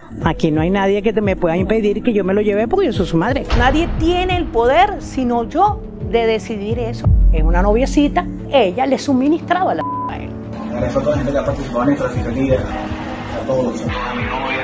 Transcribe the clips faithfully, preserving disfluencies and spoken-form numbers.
Aquí no hay nadie que te me pueda impedir que yo me lo lleve porque yo soy su madre. Nadie tiene el poder, sino yo, de decidir eso. Es una noviecita, ella le suministraba la a él. Agradecer a toda la gente que ha participado en esto, a la fiscalía, a todos. A mi novia.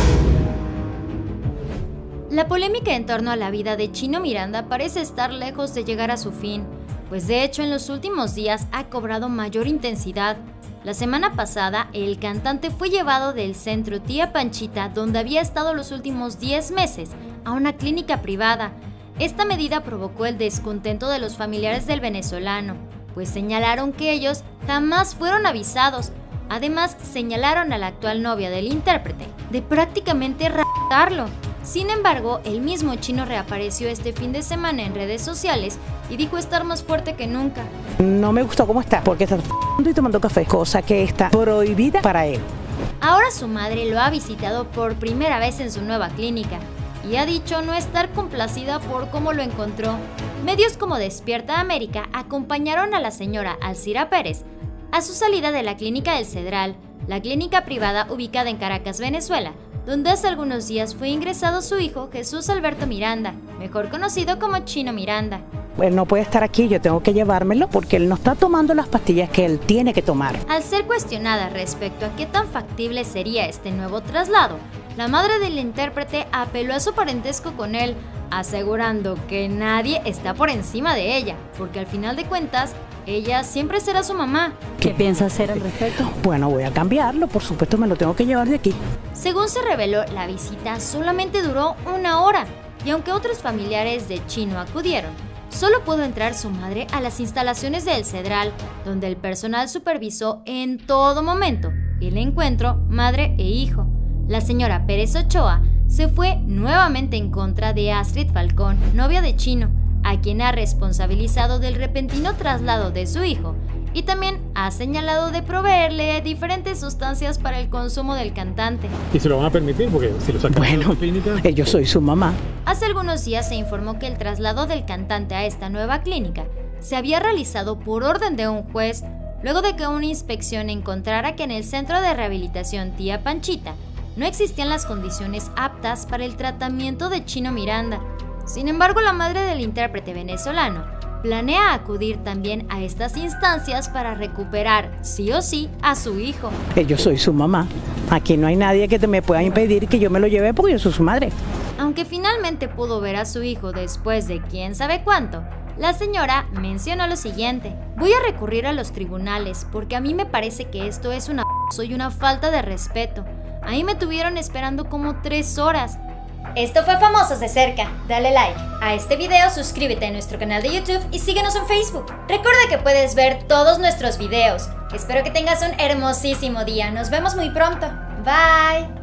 La polémica en torno a la vida de Chino Miranda parece estar lejos de llegar a su fin, pues de hecho en los últimos días ha cobrado mayor intensidad. La semana pasada, el cantante fue llevado del centro Tía Panchita, donde había estado los últimos diez meses, a una clínica privada. Esta medida provocó el descontento de los familiares del venezolano, pues señalaron que ellos jamás fueron avisados. Además, señalaron a la actual novia del intérprete de prácticamente raptarlo. Sin embargo, el mismo Chino reapareció este fin de semana en redes sociales y dijo estar más fuerte que nunca. No me gustó cómo está, porque está f***ando y tomando café, cosa que está prohibida para él. Ahora su madre lo ha visitado por primera vez en su nueva clínica y ha dicho no estar complacida por cómo lo encontró. Medios como Despierta América acompañaron a la señora Alcira Pérez a su salida de la clínica del Cedral, la clínica privada ubicada en Caracas, Venezuela, donde hace algunos días fue ingresado su hijo Jesús Alberto Miranda, mejor conocido como Chino Miranda. Él no puede estar aquí, yo tengo que llevármelo porque él no está tomando las pastillas que él tiene que tomar. Al ser cuestionada respecto a qué tan factible sería este nuevo traslado, la madre del intérprete apeló a su parentesco con él, asegurando que nadie está por encima de ella, porque al final de cuentas, ella siempre será su mamá. ¿Qué piensa hacer al respecto? Bueno, voy a cambiarlo, por supuesto me lo tengo que llevar de aquí. Según se reveló, la visita solamente duró una hora, y aunque otros familiares de Chino acudieron, solo pudo entrar su madre a las instalaciones del Cedral, donde el personal supervisó en todo momento el encuentro madre e hijo. La señora Pérez Ochoa se fue nuevamente en contra de Astrid Falcón, novia de Chino, a quien ha responsabilizado del repentino traslado de su hijo y también ha señalado de proveerle diferentes sustancias para el consumo del cantante. ¿Y se lo van a permitir? Porque si lo sacan bueno, de la clínica... yo soy su mamá. Hace algunos días se informó que el traslado del cantante a esta nueva clínica se había realizado por orden de un juez, luego de que una inspección encontrara que en el centro de rehabilitación Tía Panchita no existían las condiciones aptas para el tratamiento de Chino Miranda. Sin embargo, la madre del intérprete venezolano planea acudir también a estas instancias para recuperar, sí o sí, a su hijo. Yo soy su mamá. Aquí no hay nadie que te me pueda impedir que yo me lo lleve porque yo soy su madre. Aunque finalmente pudo ver a su hijo después de quién sabe cuánto, la señora mencionó lo siguiente: voy a recurrir a los tribunales porque a mí me parece que esto es una p*** y una falta de respeto. Ahí me tuvieron esperando como tres horas. Esto fue Famosos de Cerca. Dale like a este video, suscríbete a nuestro canal de YouTube y síguenos en Facebook. Recuerda que puedes ver todos nuestros videos. Espero que tengas un hermosísimo día. Nos vemos muy pronto. Bye.